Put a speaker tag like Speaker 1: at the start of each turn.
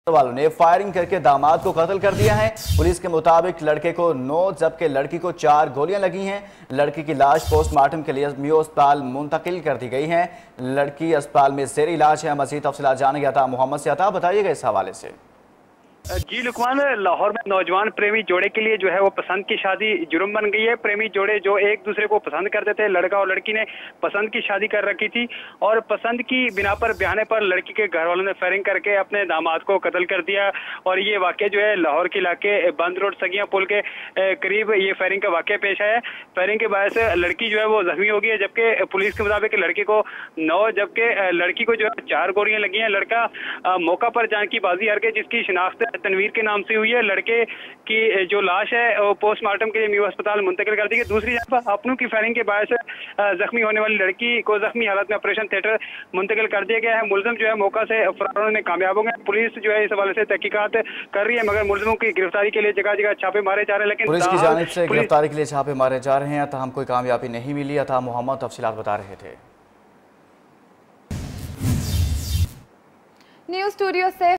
Speaker 1: वालों ने फायरिंग करके दामाद को कत्ल कर दिया है। पुलिस के मुताबिक लड़के को 9 जबकि लड़की को 4 गोलियां लगी हैं। लड़की की लाश पोस्टमार्टम के लिए मियो अस्पताल मुंतकिल कर दी गई है। लड़की अस्पताल में जेर इलाज है। मजीद तफसीलात जानेंगे अता मोहम्मद से। अता, बताइएगा इस हवाले से।
Speaker 2: जी लुकमान, लाहौर में नौजवान प्रेमी जोड़े के लिए जो है वो पसंद की शादी जुर्म बन गई है। प्रेमी जोड़े जो एक दूसरे को पसंद करते थे, लड़का और लड़की ने पसंद की शादी कर रखी थी और पसंद की बिना पर बहाने पर लड़की के घर वालों ने फायरिंग करके अपने दामाद को कत्ल कर दिया। और ये वाकया जो है लाहौर के इलाके बंद रोड सगिया पुल के करीब ये फायरिंग का वाकया पेश आया। फायरिंग के बायस लड़की जो है वो जख्मी हो गई है, जबकि पुलिस के मुताबिक लड़के को 9 जबकि लड़की को जो है 4 गोलियां लगी हैं। लड़का मौका पर जान की बाजी हार के, जिसकी शिनाख्त तनवीर के नाम से हुई है। लड़के की जो लाश है वो पोस्टमार्टम के लिए मियो अस्पताल मुंतकिल कर दी गई। दूसरी जगह पर अपनों की फायरिंग के बायस जख्मी होने वाली लड़की को जख्मी हालत में ऑपरेशन थिएटर मुंतकिल कर दिया गया है। मुलजिम जो है मौका से फरार होने में कामयाब हो गए। पुलिस जो है इस हवाले से तहकीकात कर रही है, मगर मुलजिमों की गिरफ्तारी के लिए जगह जगह छापे मारे जा रहे हैं। लेकिन
Speaker 1: पुलिस की जानिब से गिरफ्तारी के लिए छापे मारे जा रहे हैं। तहम कोई कामयाबी नहीं मिली। अता मोहम्मद तफसीलात बता रहे थे।
Speaker 3: न्यूज़ स्टूडियो से